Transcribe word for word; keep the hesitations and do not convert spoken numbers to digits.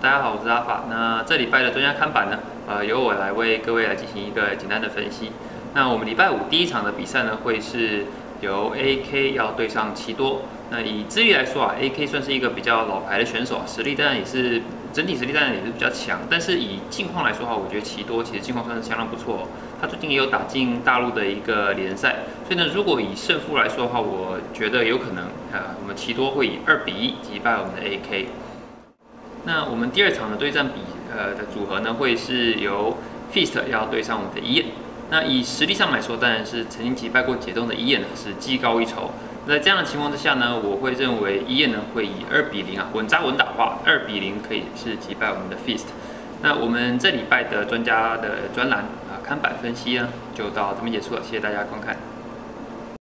大家好，我是阿法。那这礼拜的专家看板呢，呃，由我来为各位来进行一个简单的分析。那我们礼拜五第一场的比赛呢，会是由 A K 要对上奇多。那以资历来说啊 ，A K 算是一个比较老牌的选手，实力当然也是整体实力当然也是比较强。但是以近况来说的话，我觉得奇多其实近况算是相当不错、哦。他最近也有打进大陆的一个联赛，所以呢，如果以胜负来说的话，我觉得有可能啊，我们奇多会以二比一击败我们的 A K。那我们第二场的对战比呃的组合呢，会是由 Feast 要对上我们的伊彦。那以实力上来说，当然是曾经击败过解冻的伊彦呢是技高一筹。在这样的情况之下呢，我会认为伊彦呢会以二比零啊稳扎稳打的话，二比零可以是击败我们的 Feast。那我们这礼拜的专家的专栏啊看板分析呢，就到这边结束了，谢谢大家观看。